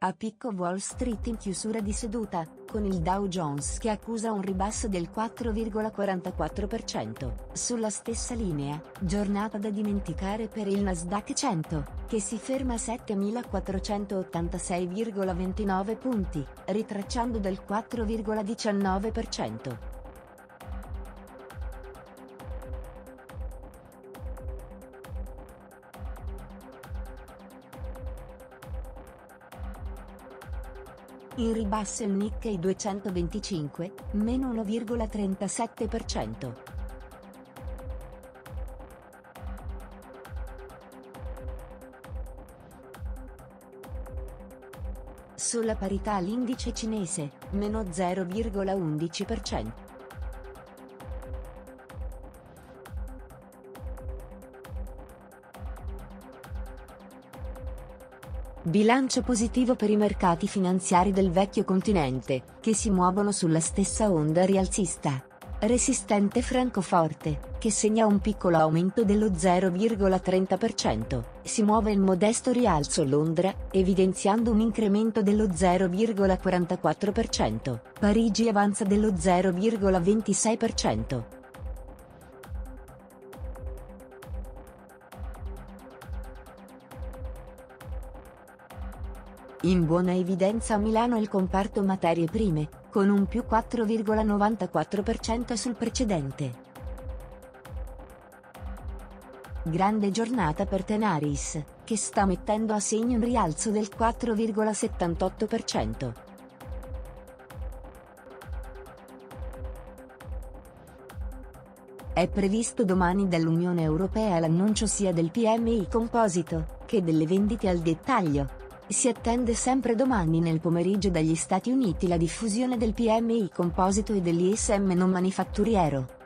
A picco Wall Street in chiusura di seduta, con il Dow Jones che accusa un ribasso del 4,44%. Sulla stessa linea, giornata da dimenticare per il Nasdaq 100, che si ferma a 7.486,29 punti, ritracciando del 4,19%. In ribasso il Nikkei 225, meno 1,37%. Sulla parità l'indice cinese, meno 0,11%. Bilancio positivo per i mercati finanziari del vecchio continente, che si muovono sulla stessa onda rialzista. Resistente Francoforte, che segna un piccolo aumento dello 0,30%, si muove in modesto rialzo Londra, evidenziando un incremento dello 0,44%, Parigi avanza dello 0,26%. In buona evidenza a Milano il comparto materie prime, con un più 4,94% sul precedente. Grande giornata per Tenaris, che sta mettendo a segno un rialzo del 4,78%. È previsto domani dall'Unione Europea l'annuncio sia del PMI composito, che delle vendite al dettaglio. Si attende sempre domani nel pomeriggio dagli Stati Uniti la diffusione del PMI composito e dell'ISM non manifatturiero.